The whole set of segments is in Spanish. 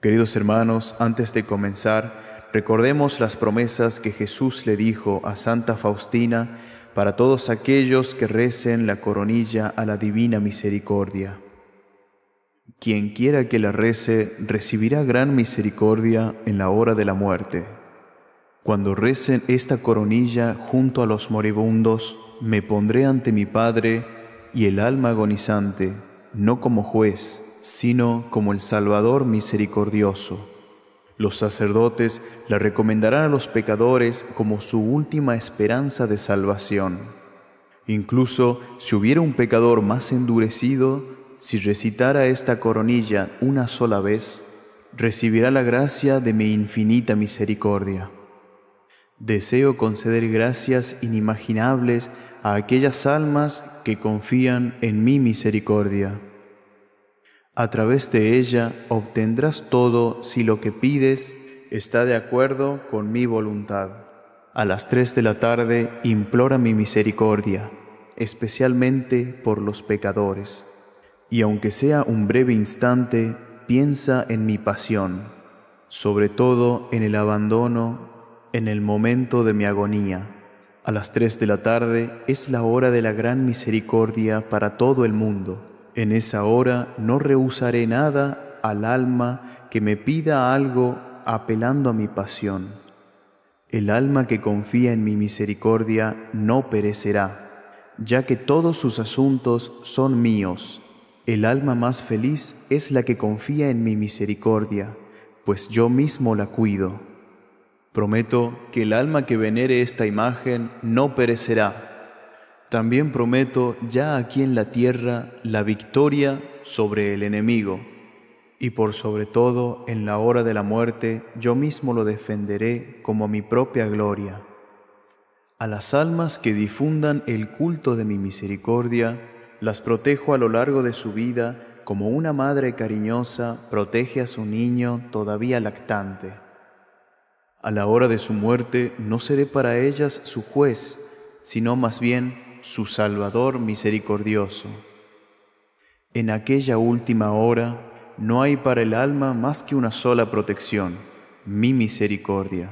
Queridos hermanos, antes de comenzar, recordemos las promesas que Jesús le dijo a Santa Faustina para todos aquellos que recen la coronilla a la Divina Misericordia. Quien quiera que la rece, recibirá gran misericordia en la hora de la muerte. Cuando recen esta coronilla junto a los moribundos, me pondré ante mi Padre y el alma agonizante, no como juez, sino como el Salvador misericordioso. Los sacerdotes la recomendarán a los pecadores como su última esperanza de salvación. Incluso si hubiera un pecador más endurecido, si recitara esta coronilla una sola vez, recibirá la gracia de mi infinita misericordia. Deseo conceder gracias inimaginables a aquellas almas que confían en mi misericordia. A través de ella obtendrás todo si lo que pides está de acuerdo con mi voluntad. A las 3 de la tarde implora mi misericordia, especialmente por los pecadores. Y aunque sea un breve instante, piensa en mi pasión, sobre todo en el abandono, en el momento de mi agonía. A las 3 de la tarde es la hora de la gran misericordia para todo el mundo. En esa hora no rehusaré nada al alma que me pida algo apelando a mi pasión. El alma que confía en mi misericordia no perecerá, ya que todos sus asuntos son míos. El alma más feliz es la que confía en mi misericordia, pues yo mismo la cuido. Prometo que el alma que venere esta imagen no perecerá. También prometo ya aquí en la tierra la victoria sobre el enemigo, y por sobre todo en la hora de la muerte yo mismo lo defenderé como mi propia gloria. A las almas que difundan el culto de mi misericordia, las protejo a lo largo de su vida como una madre cariñosa protege a su niño todavía lactante. A la hora de su muerte no seré para ellas su juez, sino más bien su Salvador misericordioso. En aquella última hora no hay para el alma más que una sola protección, mi misericordia.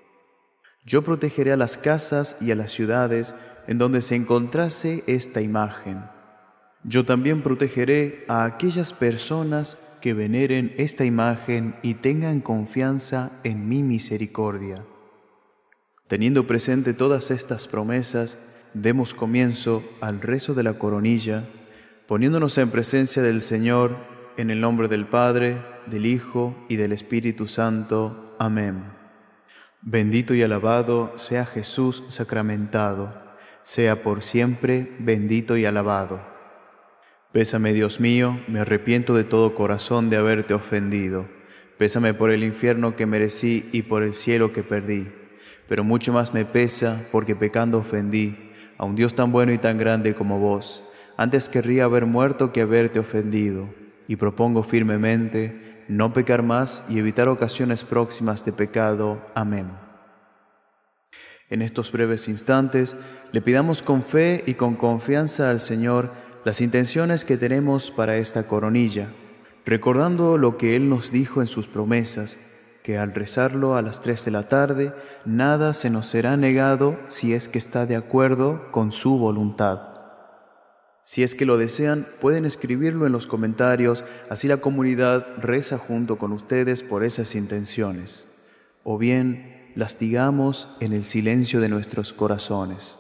Yo protegeré a las casas y a las ciudades en donde se encontrase esta imagen. Yo también protegeré a aquellas personas que veneren esta imagen y tengan confianza en mi misericordia. Teniendo presente todas estas promesas, demos comienzo al rezo de la coronilla, poniéndonos en presencia del Señor, en el nombre del Padre, del Hijo y del Espíritu Santo. Amén. Bendito y alabado sea Jesús sacramentado, sea por siempre bendito y alabado. Pésame, Dios mío, me arrepiento de todo corazón de haberte ofendido. Pésame por el infierno que merecí y por el cielo que perdí. Pero mucho más me pesa porque pecando ofendí a un Dios tan bueno y tan grande como vos. Antes querría haber muerto que haberte ofendido, y propongo firmemente no pecar más y evitar ocasiones próximas de pecado. Amén. En estos breves instantes le pidamos con fe y con confianza al Señor las intenciones que tenemos para esta coronilla, recordando lo que Él nos dijo en sus promesas, que al rezarlo a las 3 de la tarde, nada se nos será negado si es que está de acuerdo con su voluntad. Si es que lo desean, pueden escribirlo en los comentarios, así la comunidad reza junto con ustedes por esas intenciones. O bien, las digamos en el silencio de nuestros corazones.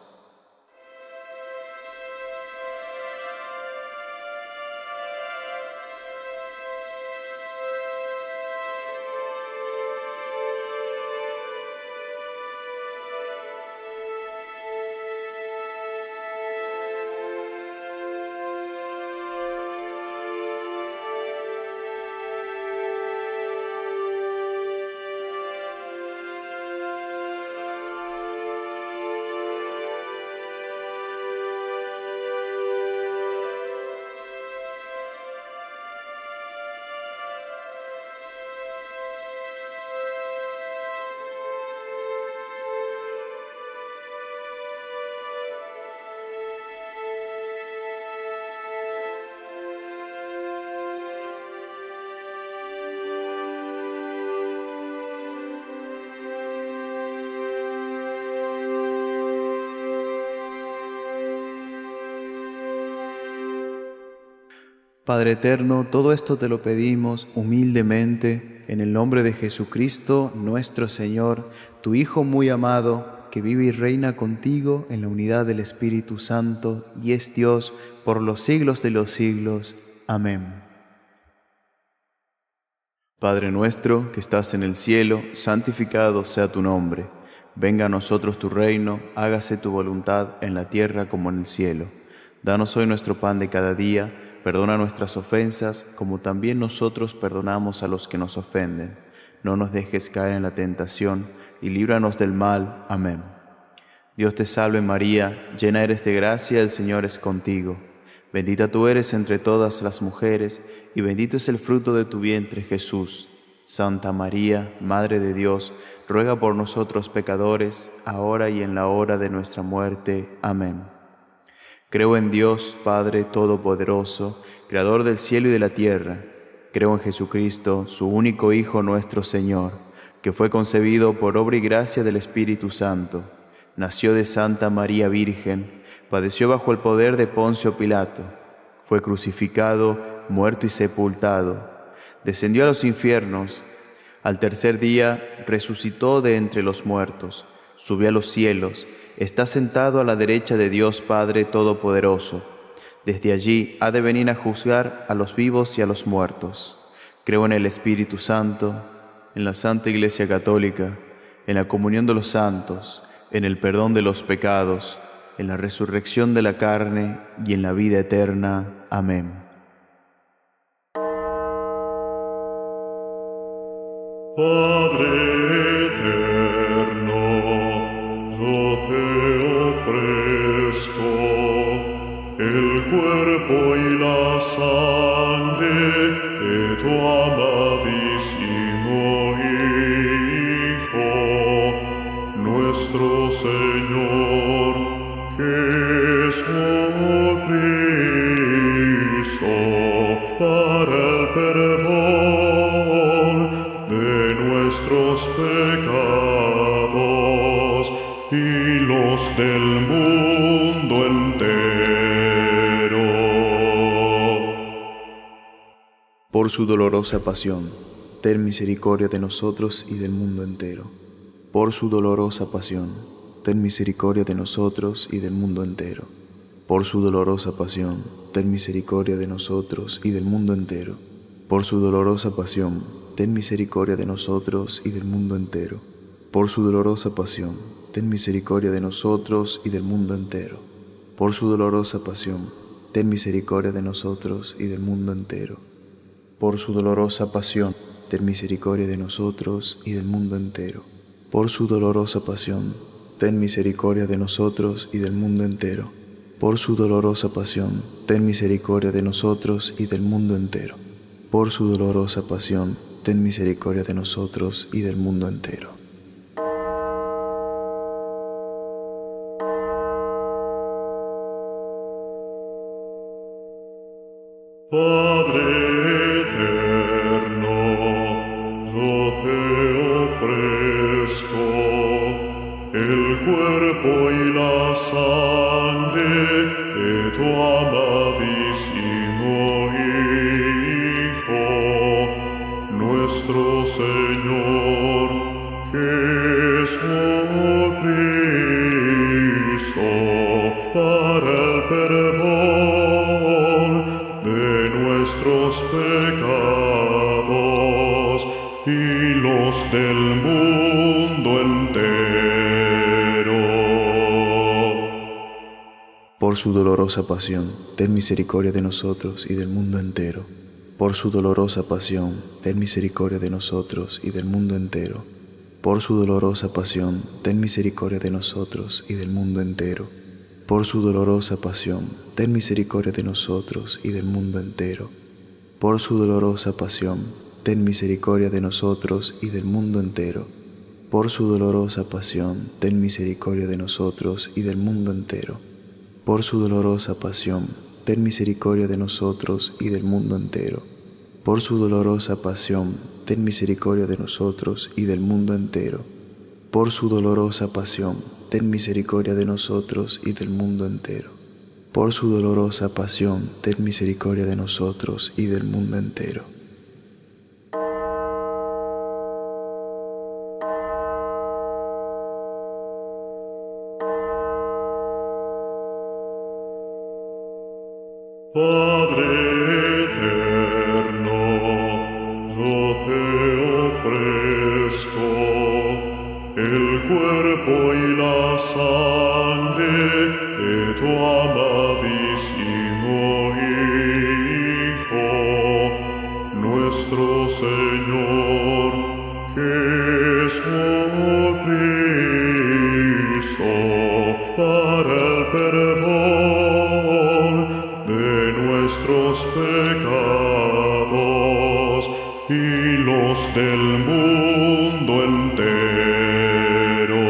Padre eterno, todo esto te lo pedimos humildemente en el nombre de Jesucristo, nuestro Señor, tu Hijo muy amado, que vive y reina contigo en la unidad del Espíritu Santo y es Dios por los siglos de los siglos. Amén. Padre nuestro que estás en el cielo, santificado sea tu nombre. Venga a nosotros tu reino, hágase tu voluntad en la tierra como en el cielo. Danos hoy nuestro pan de cada día. Perdona nuestras ofensas, como también nosotros perdonamos a los que nos ofenden. No nos dejes caer en la tentación, y líbranos del mal. Amén. Dios te salve María, llena eres de gracia, el Señor es contigo. Bendita tú eres entre todas las mujeres, y bendito es el fruto de tu vientre, Jesús. Santa María, Madre de Dios, ruega por nosotros pecadores, ahora y en la hora de nuestra muerte. Amén. Creo en Dios, Padre Todopoderoso, Creador del cielo y de la tierra. Creo en Jesucristo, su único Hijo nuestro Señor, que fue concebido por obra y gracia del Espíritu Santo. Nació de Santa María Virgen, padeció bajo el poder de Poncio Pilato. Fue crucificado, muerto y sepultado. Descendió a los infiernos. Al tercer día resucitó de entre los muertos. Subió a los cielos. Está sentado a la derecha de Dios Padre Todopoderoso. Desde allí ha de venir a juzgar a los vivos y a los muertos. Creo en el Espíritu Santo, en la Santa Iglesia Católica, en la comunión de los santos, en el perdón de los pecados, en la resurrección de la carne y en la vida eterna. Amén. Padre eterno, yo te ofrezco el cuerpo y la sangre de tu amadísimo Hijo, nuestro Señor Jesucristo, para el perdón de nuestros pecados y los del mundo entero. Por su dolorosa pasión, ten misericordia de nosotros y del mundo entero. Por su dolorosa pasión, ten misericordia de nosotros y del mundo entero. Por su dolorosa pasión, ten misericordia de nosotros y del mundo entero. Por su dolorosa pasión, ten misericordia de nosotros y del mundo entero. Por su dolorosa pasión, ten misericordia de nosotros y del mundo entero. Por su dolorosa pasión, ten misericordia de nosotros y del mundo entero. Por su dolorosa pasión, ten misericordia de nosotros y del mundo entero. Por su dolorosa pasión, ten misericordia de nosotros y del mundo entero. Por su dolorosa pasión, ten misericordia de nosotros y del mundo entero. Por su dolorosa pasión, ten misericordia de nosotros y del mundo entero. Padre eterno, yo te ofrezco el cuerpo y la sangre de tu amadísimo Hijo, nuestro Señor Jesucristo, para el perdón de nuestros pecados y los del mundo entero. Por su dolorosa pasión, ten misericordia de nosotros y del mundo entero. Por su dolorosa pasión, ten misericordia de nosotros y del mundo entero. Por su dolorosa pasión, ten misericordia de nosotros y del mundo entero. Por su dolorosa pasión, ten misericordia de nosotros y del mundo entero. Por su dolorosa pasión, ten misericordia de nosotros y del mundo entero. Por su dolorosa pasión, ten misericordia de nosotros y del mundo entero. Por su dolorosa pasión, ten misericordia de nosotros y del mundo entero. Por su dolorosa pasión, ten misericordia de nosotros y del mundo entero. Por su dolorosa pasión, ten misericordia de nosotros y del mundo entero. por su dolorosa pasión, ten misericordia de nosotros y del mundo entero. Padre eterno, yo te ofrezco el cuerpo y la sangre de tu amadísimo Hijo, nuestro Señor Jesucristo, para el perdón de nuestros pecados y los del mundo entero.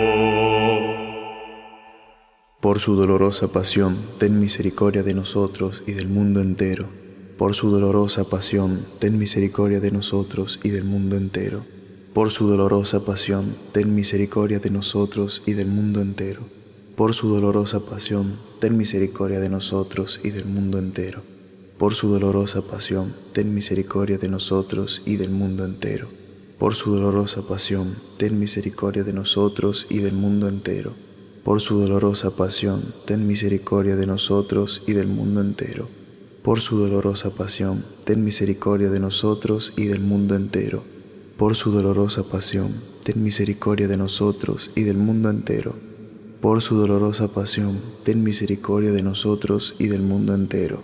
Por su dolorosa pasión, ten misericordia de nosotros y del mundo entero. Por su dolorosa pasión, ten misericordia de nosotros y del mundo entero. Por su dolorosa pasión, ten misericordia de nosotros y del mundo entero. Por su dolorosa pasión, ten misericordia de nosotros y del mundo entero. Por su dolorosa pasión, ten misericordia de nosotros y del mundo entero. Por su dolorosa pasión, ten misericordia de nosotros y del mundo entero. Por su dolorosa pasión, ten misericordia de nosotros y del mundo entero. Por su dolorosa pasión, ten misericordia de nosotros y del mundo entero. Por su dolorosa pasión, ten misericordia de nosotros y del mundo entero. Por su dolorosa pasión, ten misericordia de nosotros y del mundo entero.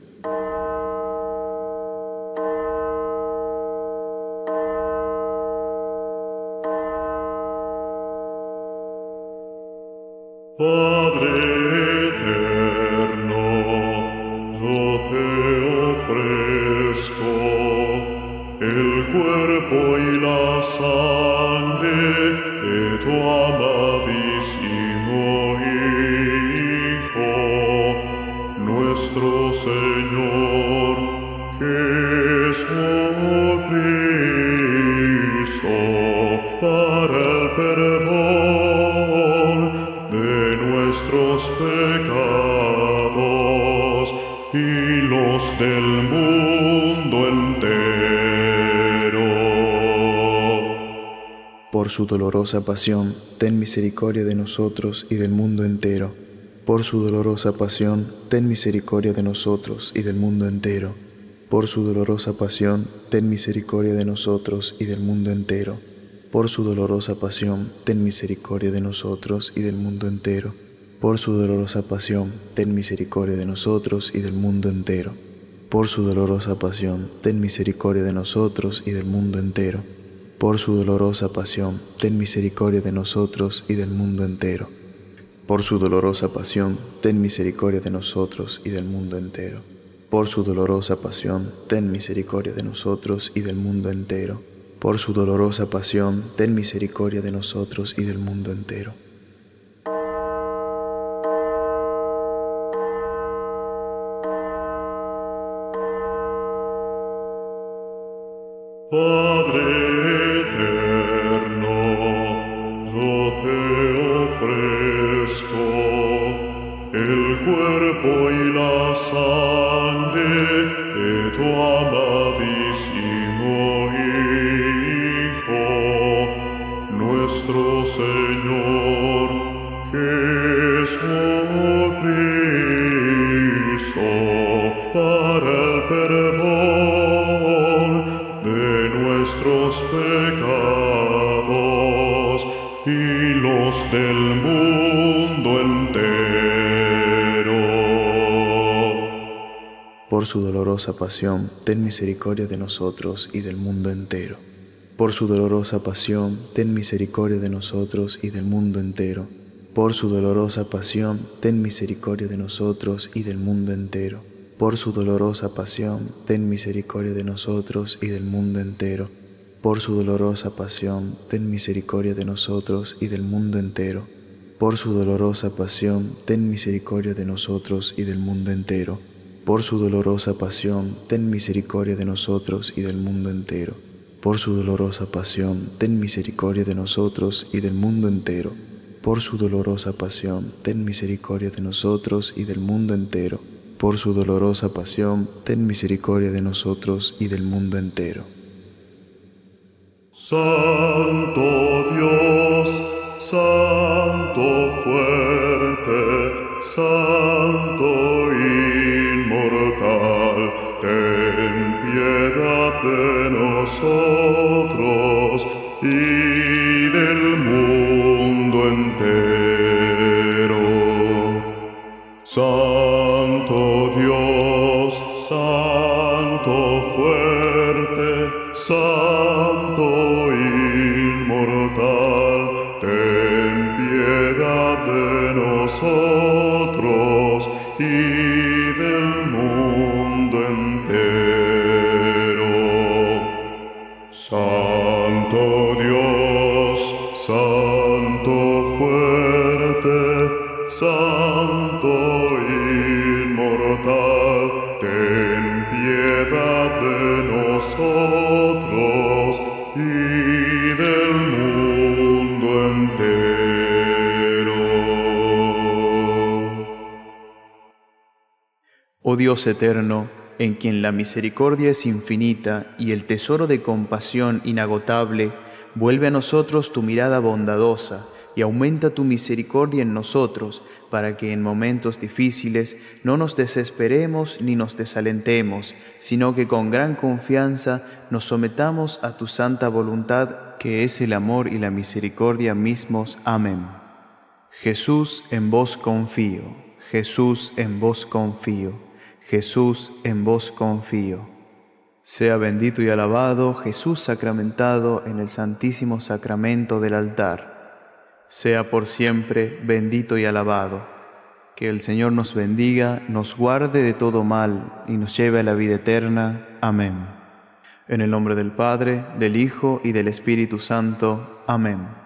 Padre eterno, yo te ofrezco el cuerpo y la sangre de tu amadísimo Hijo, nuestro Señor Jesucristo, para el perdón de nuestros pecados y los del mundo entero. Por su dolorosa pasión, ten misericordia de nosotros y del mundo entero. Por su dolorosa pasión, ten misericordia de nosotros y del mundo entero. Por su dolorosa pasión, ten misericordia de nosotros y del mundo entero. Por su dolorosa pasión, ten misericordia de nosotros y del mundo entero. Por su dolorosa pasión, ten misericordia de nosotros y del mundo entero. Por su dolorosa pasión, ten misericordia de nosotros y del mundo entero. Por su dolorosa pasión, ten misericordia de nosotros y del mundo entero. Por su dolorosa pasión, ten misericordia de nosotros y del mundo entero. Por su dolorosa pasión, ten misericordia de nosotros y del mundo entero. Por su dolorosa pasión, ten misericordia de nosotros y del mundo entero. Padre eterno, yo te ofrezco el cuerpo y la sangre de tu amadísimo Hijo, nuestro Señor Jesucristo, para el perdón de nuestros pecados y los del mundo entero. Por su dolorosa pasión, ten misericordia de nosotros y del mundo entero. Por su dolorosa pasión, ten misericordia de nosotros y del mundo entero. Por su dolorosa pasión, ten misericordia de nosotros y del mundo entero. Por su dolorosa pasión, ten misericordia de nosotros y del mundo entero. Por su dolorosa pasión, ten misericordia de nosotros y del mundo entero. Por su dolorosa pasión, ten misericordia de nosotros y del mundo entero. Por su dolorosa pasión, ten misericordia de nosotros y del mundo entero. Por su dolorosa pasión, ten misericordia de nosotros y del mundo entero. por su dolorosa pasión, ten misericordia de nosotros y del mundo entero. Por su dolorosa pasión, ten misericordia de nosotros y del mundo entero. Santo Dios, Santo fuerte, Santo inmortal, ten piedad de nosotros y del mundo entero. Santo Dios, Santo fuerte, Santo inmortal, ten piedad de nosotros y del mundo entero. Santo Dios, Santo fuerte, Santo inmortal, ten piedad de nosotros y del mundo entero. Oh Dios eterno, en quien la misericordia es infinita y el tesoro de compasión inagotable, vuelve a nosotros tu mirada bondadosa y aumenta tu misericordia en nosotros, para que en momentos difíciles no nos desesperemos ni nos desalentemos, sino que con gran confianza nos sometamos a tu santa voluntad, que es el amor y la misericordia mismos. Amén. Jesús, en vos confío. Jesús, en vos confío. Jesús, en vos confío. Sea bendito y alabado Jesús sacramentado en el santísimo sacramento del altar. Sea por siempre bendito y alabado. Que el Señor nos bendiga, nos guarde de todo mal y nos lleve a la vida eterna. Amén. En el nombre del Padre, del Hijo y del Espíritu Santo. Amén.